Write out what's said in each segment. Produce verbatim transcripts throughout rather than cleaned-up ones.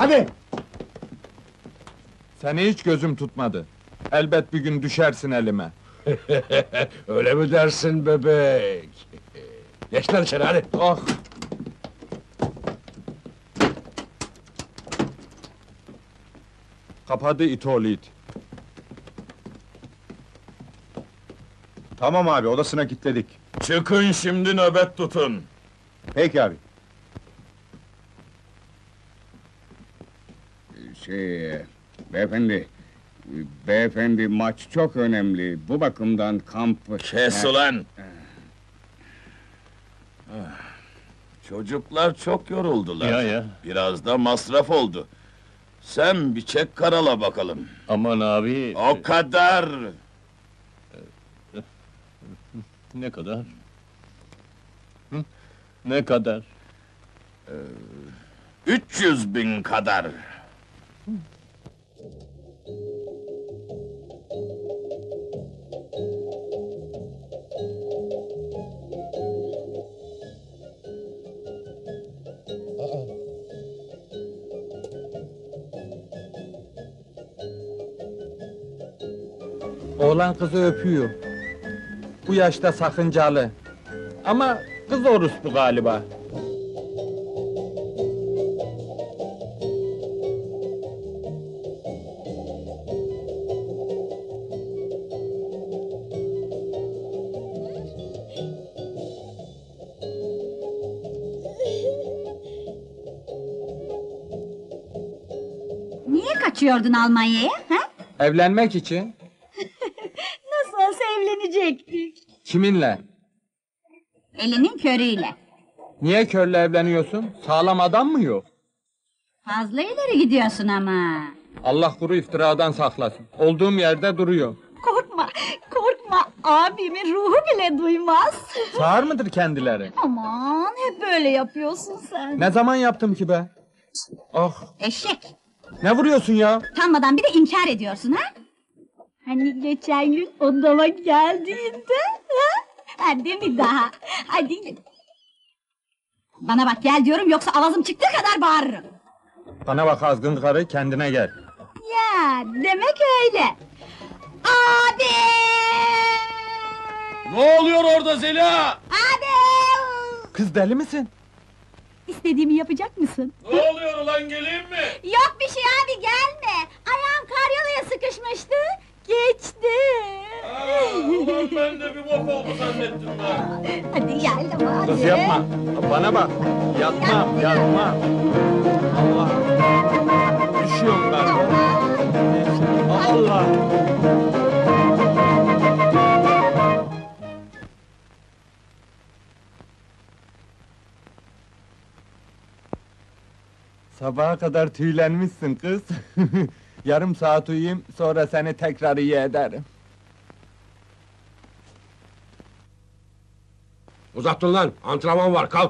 hadi! Seni hiç gözüm tutmadı. Elbet bir gün düşersin elime. Öyle mi dersin bebek? Geç lan içeri hadi! Oh! Kapadı it oğlu it. Tamam abi, odasına kilitledik. Çıkın şimdi nöbet tutun. Peki abi. Şey, beyefendi, beyefendi maç çok önemli. Bu bakımdan kamp... Kes ulan! Ah, çocuklar çok yoruldular. Ya ya. Biraz da masraf oldu. Sen bir çek karala bakalım. Aman abi. O kadar! Ne kadar? Hı? Ne kadar? Üç yüz bin kadar. Oğlan kızı öpüyor. Bu yaşta sakıncalı. Ama kız orospu galiba. Niye kaçıyordun Almanya'ya, ha? Evlenmek için. Nasıl olsa evlenecektik. Kiminle? Elinin körüyle. Niye körle evleniyorsun? Sağlam adam mı yok? Fazla ileri gidiyorsun ama. Allah kuru iftiradan saklasın. Olduğum yerde duruyor. Korkma, korkma. Abimin ruhu bile duymaz. Sağır mıdır kendileri? Aman, hep böyle yapıyorsun sen. Ne zaman yaptım ki be? Ah! Eşek. Ne vuruyorsun ya? Utanmadan bir de inkar ediyorsun, ha? Hani geçen gün odama geldiğinde, ha? Hadi bir daha, hadi. Bana bak, gel diyorum, yoksa avazım çıktığı kadar bağırırım. Bana bak azgın karı, kendine gel. Ya, demek öyle. Abi! Ne oluyor orada Zeliha? Abi! Kız deli misin? İstediğimi yapacak mısın? Ne oluyor ulan, geleyim mi? Yok bir şey abi, gelme! Ayağım karyolaya sıkışmıştı, geçti! Ulan ben de bir bok oldu zannettim ben. Hadi gel de hadi! Kız yapma! Bana bak! Yatmam, yatmam! Allah! Düşüyorum galiba! Allah! Sabaha kadar tüylenmişsin kız. Yarım saat uyuyayım, sonra seni tekrar iyi ederim. Uzattın lan, antrenman var, kalk!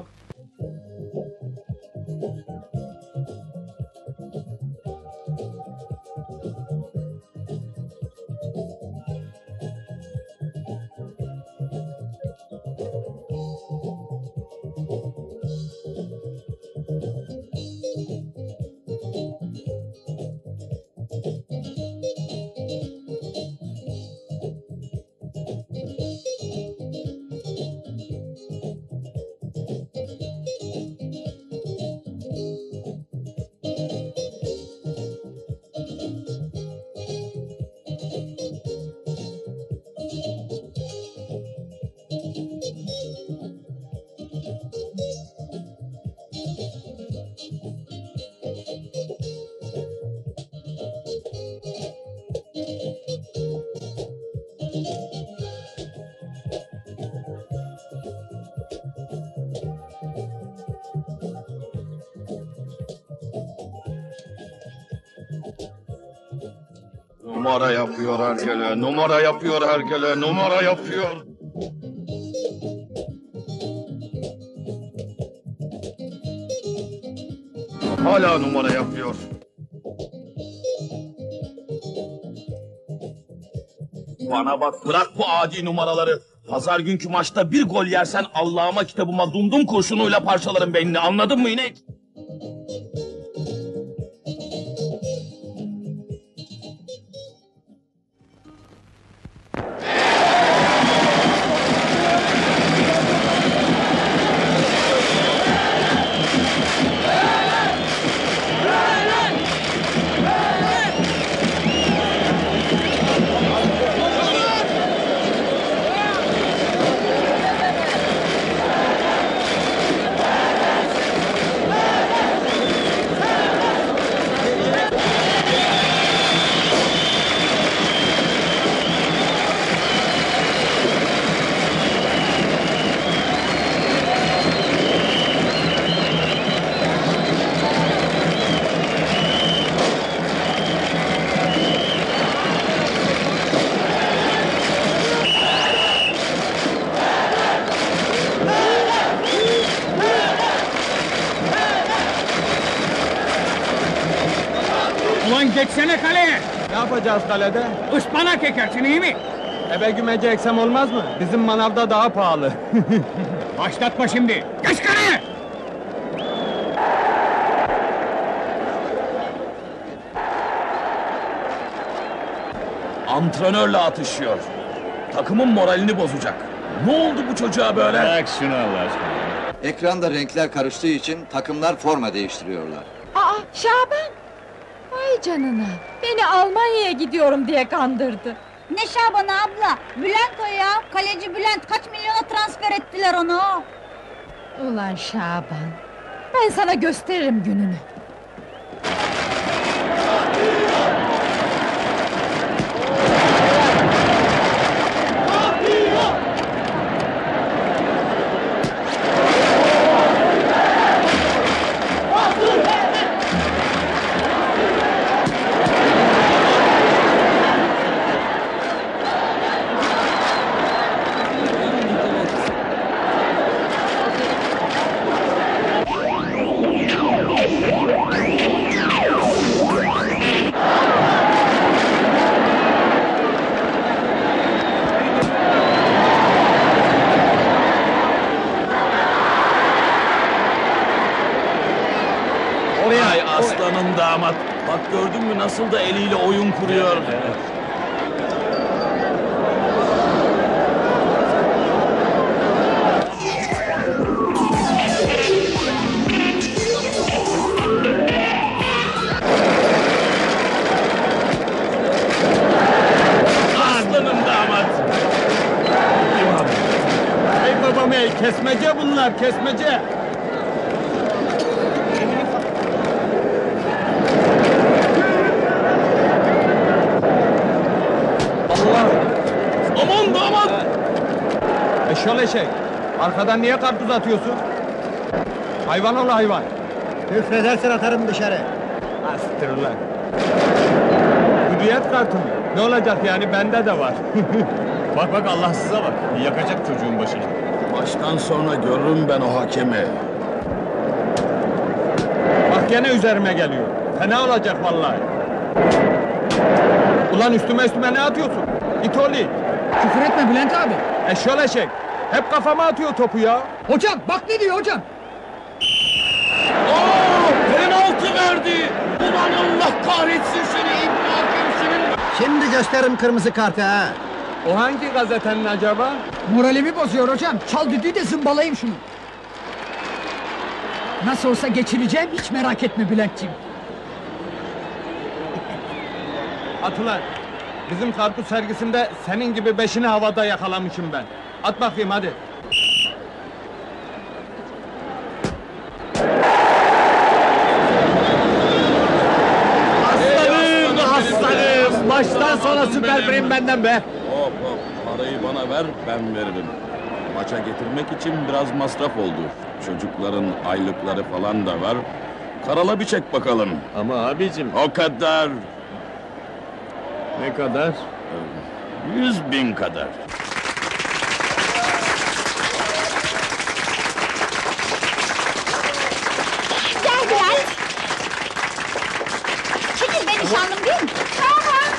Numara yapıyor herkele, numara yapıyor herkele, numara yapıyor. Hala numara yapıyor. Bana bak, bırak bu adi numaraları. Pazar günkü maçta bir gol yersen Allah'ıma kitabıma dumdum kurşunuyla parçalarım beynini, anladın mı inek? Ulan geçsene kaleye! Ne yapacağız kalede? Ispanak ekersin iyi mi? Ebe gümeci eksem olmaz mı? Bizim manavda daha pahalı. Başlatma şimdi! Geç kaleye! Antrenörle atışıyor. Takımın moralini bozacak. Ne oldu bu çocuğa böyle? Bırak şunu Allah aşkına. Ekranda renkler karıştığı için takımlar forma değiştiriyorlar. Aa, Şaban! Vay canına! Beni Almanya'ya gidiyorum diye kandırdı. Ne Şaban abla? Bülent o ya. Kaleci Bülent. Kaç milyona transfer ettiler onu. Ulan Şaban! Ben sana gösteririm gününü. Ay aslanın damat. Bak gördün mü nasıl da eliyle oyun kuruyor. Aslanım damat. Ey babam ey, kesmece bunlar, kesmece! Allah! Aman damat. Eşyol eşek! Arkadan niye karpuz atıyorsun? Hayvan ol hayvan! Küfredersen atarım dışarı. Astır ulan! Hürriyet kartı mı? Ne olacak yani, bende de var! Bak bak Allahsıza bak. Yakacak çocuğun başını. Baştan sonra görürüm ben o hakemi. Bak gene üzerime geliyor! Fena olacak vallahi! Ulan üstüme üstüme ne atıyorsun? İt oğlu it! Küfür etme Bülent abi. Eşyol eşek! Hep kafama atıyor topu ya! Hocam bak ne diyor hocam. Aa, penaltı verdi. Ulan Allah kahretsin seni İbni Hakem senin. Şimdi gösteririm kırmızı kartı ha. O hangi gazetenin acaba? Moralimi bozuyor hocam. Çal düdüğü de zımbalayayım şunu. Nasıl olsa geçireceğim, hiç merak etme Bülentciğim. At ulan! Bizim karpuz sergisinde senin gibi beşini havada yakalamışım ben. At bakayım hadi. Aslanım, aslanım. Baştan sona süper prim benden be! Hop hop, parayı bana ver, ben veririm. Maça getirmek için biraz masraf oldu. Çocukların aylıkları falan da var. Karala bir çek bakalım. Ama abicim O kadar. ne kadar? Yüz bin kadar. Gel Bülent. Çekil be nişanlım değil mi? Şaban!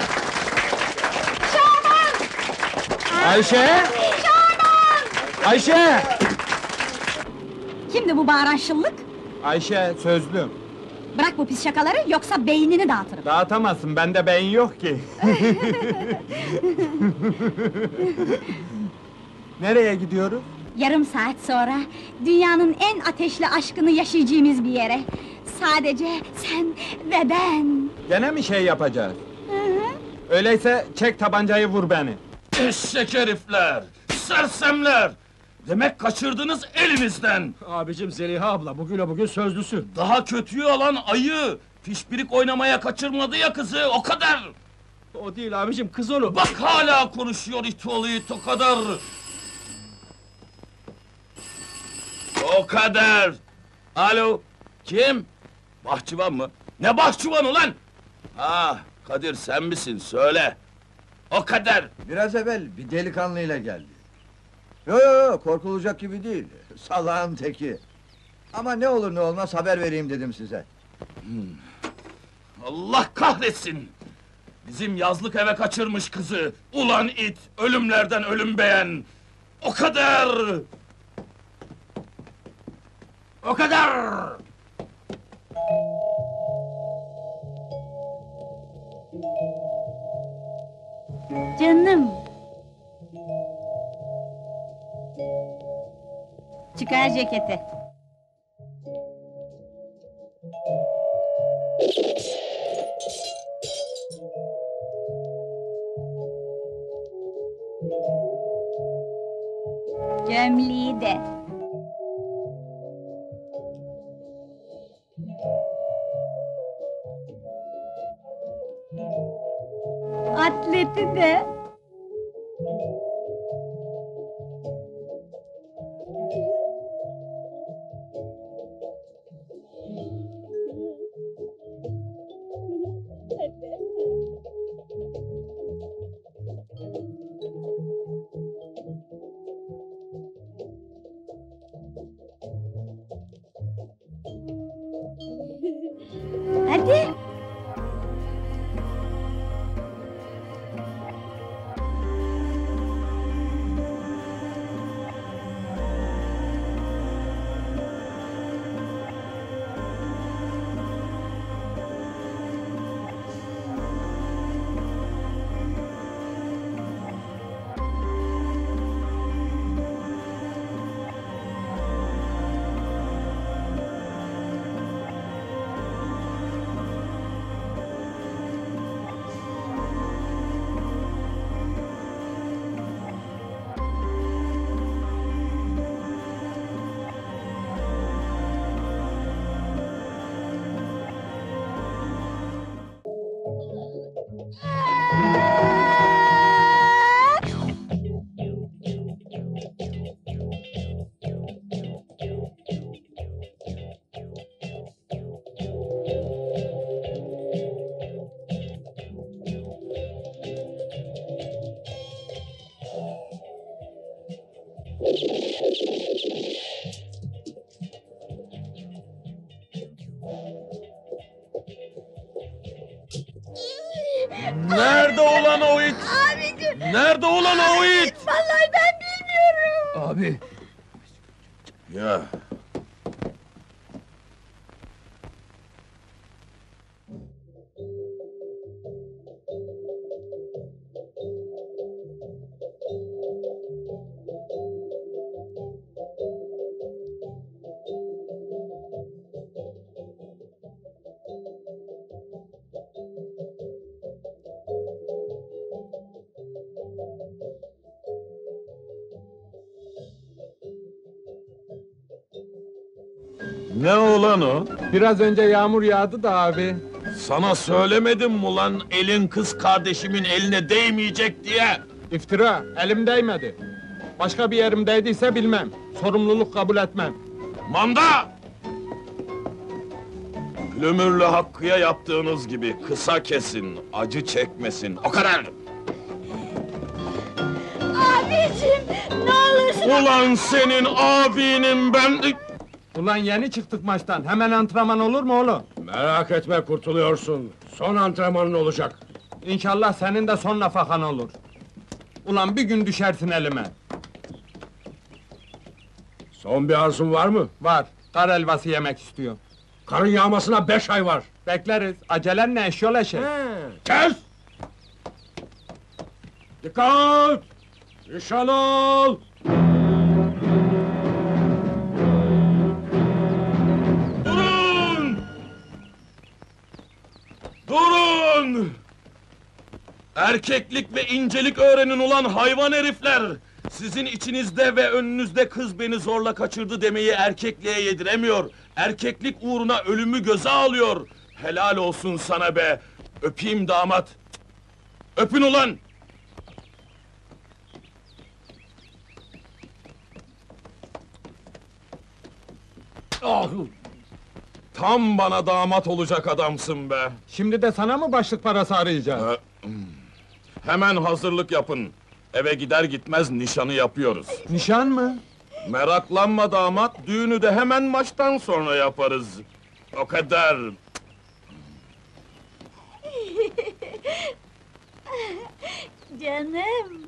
Şaban! Ayşe! Şaban! Ayşe! Kimdi bu bağıran şıllık? Ayşe, sözlüm. Bırak bu pis şakaları yoksa beynini dağıtırım. Dağıtamazsın, bende beyin yok ki. Nereye gidiyoruz? Yarım saat sonra dünyanın en ateşli aşkını yaşayacağımız bir yere. Sadece sen ve ben. Gene mi şey yapacağız? Öyleyse çek tabancayı vur beni. Eşek herifler, sersemler! Demek kaçırdınız elimizden! Abicim Zeliha abla bugüne bugün sözlüsün. Daha kötüyü alan ayı! Pişpirik oynamaya kaçırmadı ya kızı, o kadar! O değil abicim kız onu. Bak hala konuşuyor it oğlu it, o kadar! O kadar! Alo, kim? Bahçıvan mı? Ne bahçıvanı lan? Ha, Kadir sen misin, söyle! O kadar! Biraz evvel bir delikanlıyla geldi. Yo yo yo, korkulacak gibi değil. Salağın teki. Ama ne olur ne olmaz haber vereyim dedim size. Allah kahretsin! Bizim yazlık eve kaçırmış kızı! Ulan it! Ölümlerden ölüm beğen! O kadar! O kadar! Canım. Çıkar ceketi. Gömleği de. Atleti de. Hadi. Nerede ulan o it? Abicim. Nerede ulan o it? Vallahi ben bilmiyorum. Abi, Ya. Ne ulan o? Biraz önce yağmur yağdı da abi. Sana söylemedim mi ulan elin kız kardeşimin eline değmeyecek diye? İftira, elim değmedi. Başka bir yerim değdiyse bilmem. Sorumluluk kabul etmem. Manda! Plümürlü Hakkı'ya yaptığınız gibi kısa kesin, acı çekmesin, o kadar! Abicim ne olursun. Ulan senin abinin ben... Ulan yeni çıktık maçtan, hemen antrenman olur mu oğlum? merak etme kurtuluyorsun. Son antrenmanın olacak. İnşallah senin de son nafakan olur. Ulan bir gün düşersin elime. Son bir arzun var mı? Var, kar helvası yemek istiyor. Karın yağmasına beş ay var. Bekleriz, acelen ne eşyol eşek. Kes! Dikkat! Nişan al! Durun! Durun! Erkeklik ve incelik öğrenin ulan hayvan herifler! Sizin içinizde ve önünüzde kız beni zorla kaçırdı demeyi erkekliğe yediremiyor. Erkeklik uğruna ölümü göze alıyor. Helal olsun sana be! Öpeyim damat! Öpün ulan! Ah! Tam bana damat olacak adamsın be! Şimdi de sana mı başlık parası arayacağız? Ee, Hemen hazırlık yapın. Eve gider gitmez nişanı yapıyoruz. Nişan mı? Meraklanma damat, düğünü de hemen maçtan sonra yaparız. O kadar. Canım.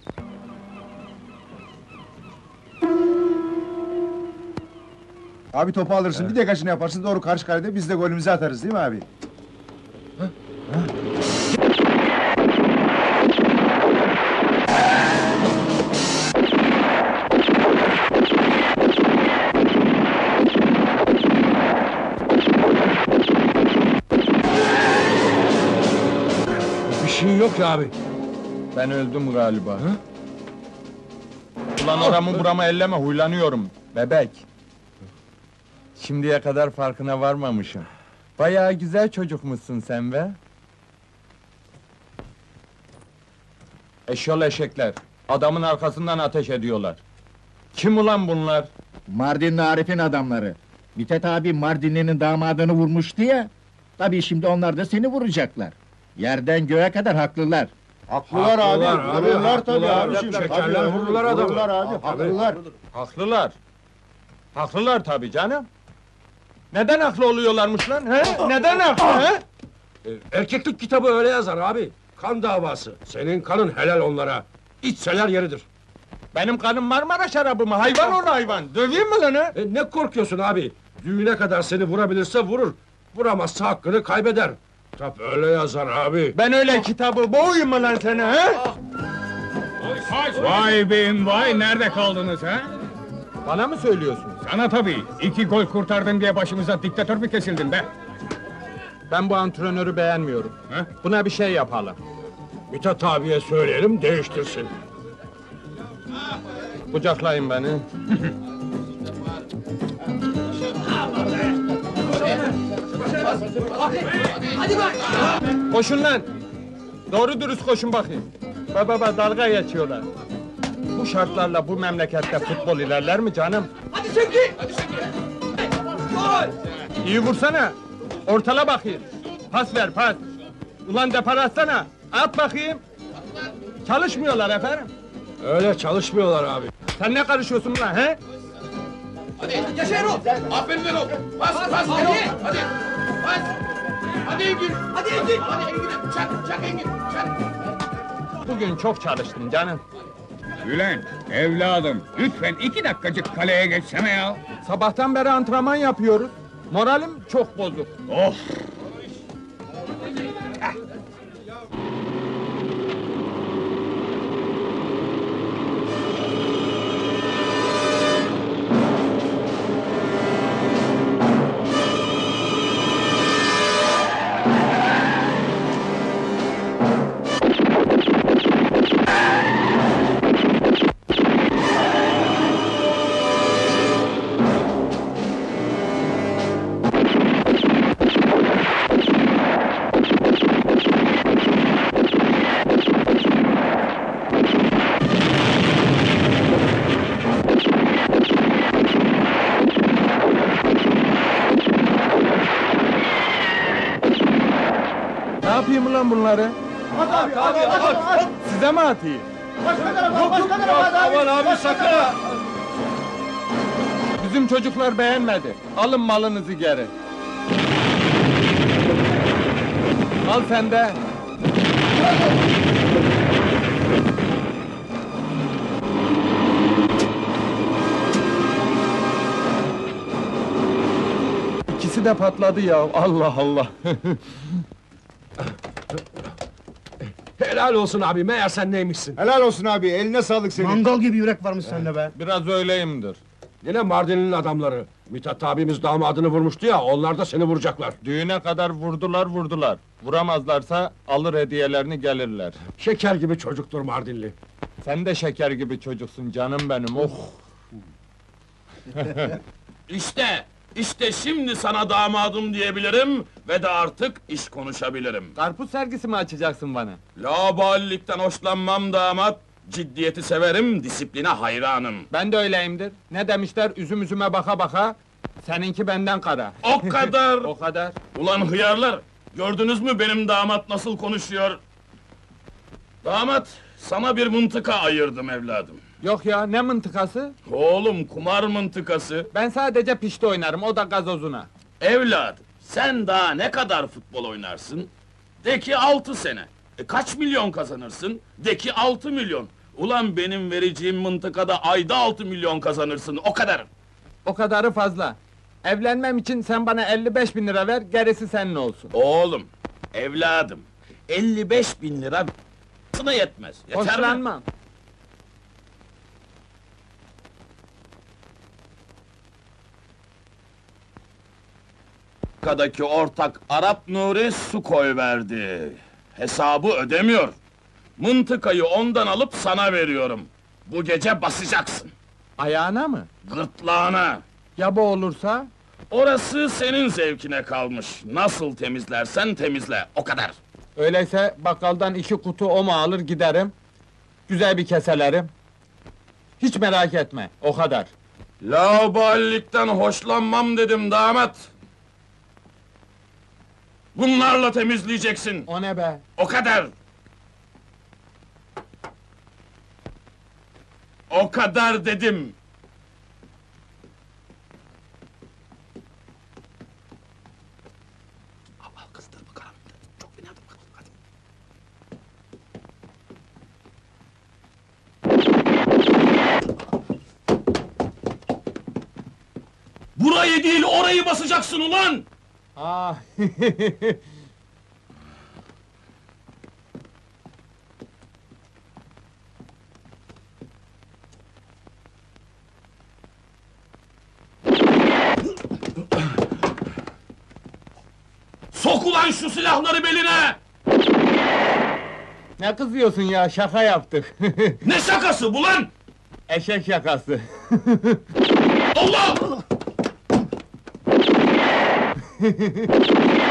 Abi topu alırsın, bir de kaçını yaparsın, doğru karşı kalede biz de golümüzü atarız değil mi abi? Bir şey yok ya abi. Ben öldüm galiba. Ulan oramı buramı elleme, huylanıyorum. Bebek. Şimdiye kadar farkına varmamışım. Bayağı güzel çocukmuşsun sen be. Eşyol eşekler. Adamın arkasından ateş ediyorlar. Kim ulan bunlar? Mardinli Arif'in adamları. Mithat abi Mardinli'nin damadını vurmuştu ya. Tabii şimdi onlar da seni vuracaklar. Yerden göğe kadar haklılar. Haklılar, abi, Haklılar abi, vururlar tabii haklılar. abi. şimdi. Şekerler Tabii, vururlar adamı. Vururlar abi, haklılar. Haklılar. Haklılar tabii canım. Neden haklı oluyorlarmış lan, he? Neden haklı, he? E, Erkeklik kitabı öyle yazar abi. Kan davası. Senin kanın helal onlara. İçseler yeridir. Benim kanım Marmara şarabı mı? Hayvan onu hayvan! Döveyim mi lan ha? E, ne korkuyorsun abi? Düğüne kadar seni vurabilirse vurur. Vuramazsa hakkını kaybeder. Kitap öyle yazar abi. Ben öyle kitabı boğayım mı lan seni, he? Vay beyim vay, nerede kaldınız ha? Bana mı söylüyorsun? Sana tabii, iki gol kurtardın diye başımıza diktatör mü kesildin be? Ben bu antrenörü beğenmiyorum. Ha? Buna bir şey yapalım. Mithat abiye söyleyelim değiştirsin. Kucaklayın beni. Koşun lan! Doğru dürüst koşun bakayım. Baba baba dalga geçiyorlar. Bu şartlarla bu memlekette futbol ilerler mi canım? Hadi çekin! Hadi çekin! İyi vursana! Ortala bakayım! Pas ver pas! Ulan depar atsana! At bakayım! Çalışmıyorlar efendim! Öyle çalışmıyorlar abi. Sen ne karışıyorsun lan he? Hadi yaşa Erol! Aferin Erol! Bas bas Erol! Hadi! Bas! Hadi Engin! Hadi Engin! Hadi Engin! Çak! Çak Engin! Çak! Bugün çok çalıştın canım. Bülent, evladım, lütfen iki dakikacık kaleye geçsene ya. Sabahtan beri antrenman yapıyoruz. Moralim çok bozuk. Of! Ne yapayım ulan bunları? At abi, at abi, at, at. Size mi atayım? Başka tarafa, başka tarafa, at abi. Aman abi sakın ha! Bizim çocuklar beğenmedi. Alın malınızı geri. Al sen de. İkisi de patladı ya. Allah Allah. Helal olsun abi, meğer sen neymişsin? Helal olsun abi, eline sağlık senin. Mangal gibi yürek varmış sende be. Biraz öyleyimdir. Yine Mardin'in adamları. Mithat abimiz damadını vurmuştu ya, onlar da seni vuracaklar. Düğüne kadar vurdular vurdular. Vuramazlarsa alır hediyelerini gelirler. Şeker gibi çocuktur Mardinli. Sen de şeker gibi çocuksun canım benim. Oh. İşte! İşte şimdi sana damadım diyebilirim ve de artık iş konuşabilirim. Karpuz sergisi mi açacaksın bana? Laubalilikten hoşlanmam damat. Ciddiyeti severim, disipline hayranım. Ben de öyleyimdir. Ne demişler üzüm üzüme baka baka. Seninki benden kara. O kadar! O kadar. Ulan hıyarlar! Gördünüz mü benim damat nasıl konuşuyor? Damat, sana bir mıntıka ayırdım evladım. Yok ya ne mıntıkası? Oğlum kumar mıntıkası. Ben sadece pişti oynarım o da gazozuna. Evladım, sen daha ne kadar futbol oynarsın? De ki altı sene. E, kaç milyon kazanırsın? De ki altı milyon. Ulan benim vereceğim mıntıkada ayda altı milyon kazanırsın, o kadar. O kadarı fazla. Evlenmem için sen bana elli beş bin lira ver, gerisi senin olsun. Oğlum, evladım, elli beş bin lira sana yetmez. Yeter mi? Hoşlanmam. Kadaki ortak Arap Nuri su koy verdi. Hesabı ödemiyor. Mıntıkayı ondan alıp sana veriyorum. Bu gece basacaksın. Ayağına mı? Gırtlağına. Ya bu olursa? Orası senin zevkine kalmış. Nasıl temizlersen temizle, o kadar. Öyleyse bakkaldan iki kutu oma alır giderim. Güzel bir keselerim. Hiç merak etme, o kadar. Laubalilikten hoşlanmam dedim damat. Bunlarla temizleyeceksin. O ne be? O kadar. O kadar dedim. Al, al, kızdırma karanlıkta. Çok fena dur, hadi. Burayı değil, orayı basacaksın ulan! Ah. Sok ulan şu silahları beline! Ne kızıyorsun ya, şaka yaptık. Ne şakası bu lan? Eşek şakası. Allah!